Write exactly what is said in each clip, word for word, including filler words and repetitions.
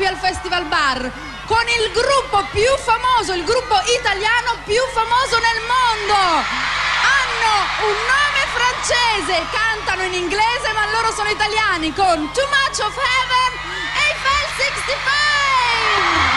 al Festival Bar con il gruppo più famoso, il gruppo italiano più famoso nel mondo. Hanno un nome francese, cantano in inglese ma loro sono italiani con Too Much of Heaven e Eiffel sessantacinque.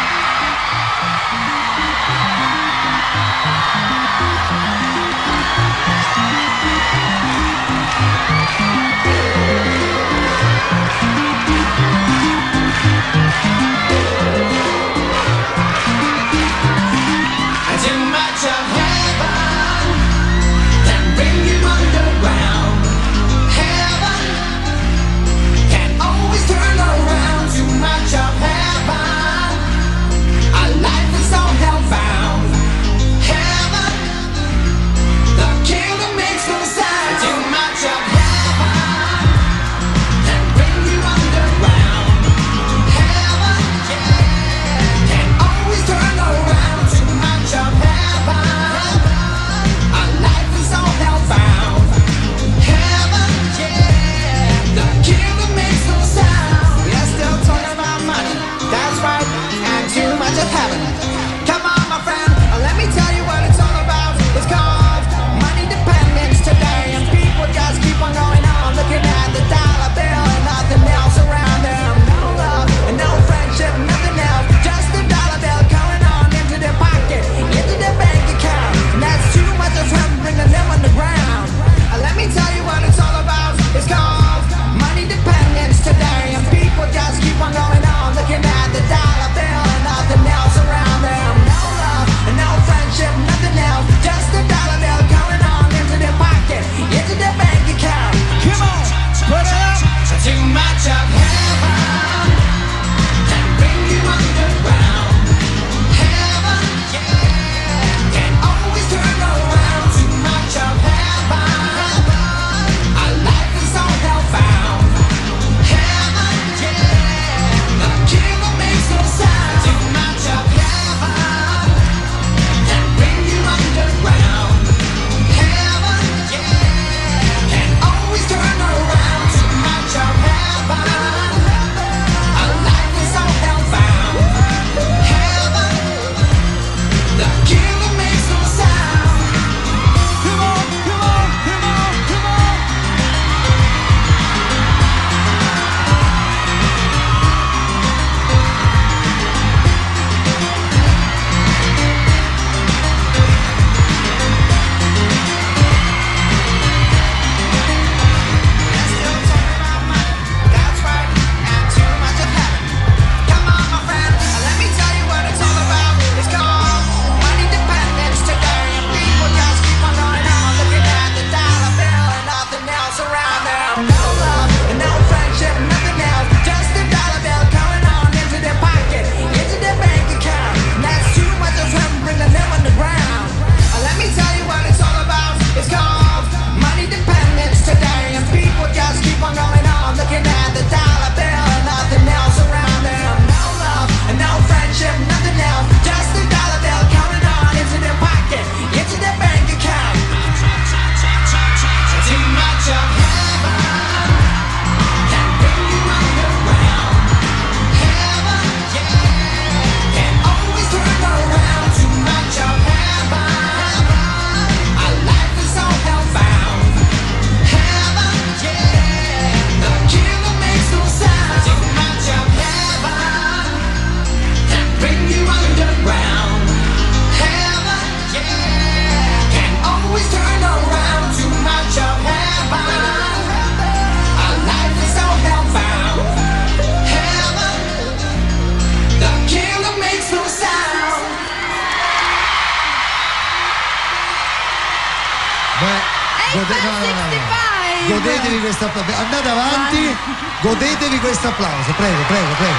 Gode... No, no, no. Godetevi questo applauso. Andate avanti, godetevi questo applauso. Prego, prego, prego.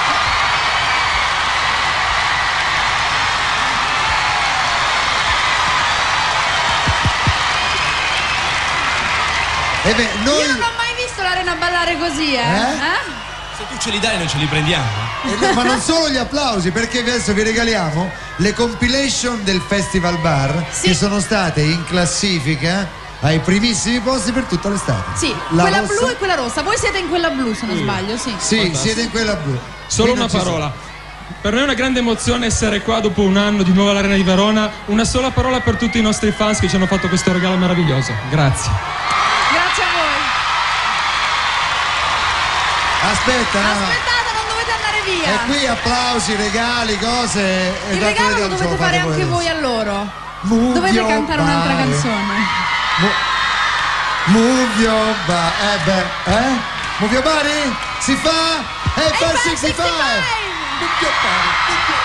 E beh, noi... Io non ho mai visto l'Arena ballare così, eh? eh? eh? Se tu ce li dai noi ce li prendiamo. Eh, ma non solo gli applausi, perché adesso vi regaliamo le compilation del Festival Bar, sì, che sono state in classifica ai primissimi posti per tutta l'estate. Sì, La quella rossa... blu e quella rossa. Voi siete in quella blu, se non Sì. sbaglio, sì. Sì, Fantastico. siete in quella blu. Solo Qui non una ci parola. Per noi è una grande emozione essere qua dopo un anno di nuovo all'Arena di Verona. Una sola parola per tutti i nostri fans che ci hanno fatto questo regalo meraviglioso. Grazie. Grazie a voi. sono. Aspetta, no, no. Aspettate, non dovete andare via. E qui applausi, regali, cose. e Il tanto regalo lo vediamo se dovete fate fare anche adesso. voi a loro. Move Dovete your cantare un'altra body. canzone. Mo- Move your body. Eh beh, eh? Move your body? Si fa? E il Fan sessantacinque! Move your body. Move your-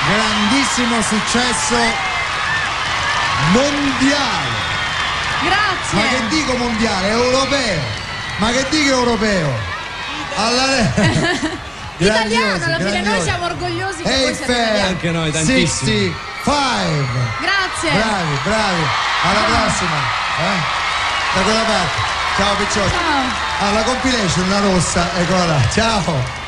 grandissimo successo mondiale. Grazie. Ma che dico mondiale? Europeo. Ma che dico europeo? Alla... Italiano, alla fine grandiosi. noi siamo orgogliosi che Hey, voi siate italiani. Anche noi, tantissimo. sessantacinque. Grazie. Bravi, bravi. Alla prossima. Eh? Da quella parte. Ciao picciotti. Ciao. Ah, la compilation, la rossa, eccola là. Ciao.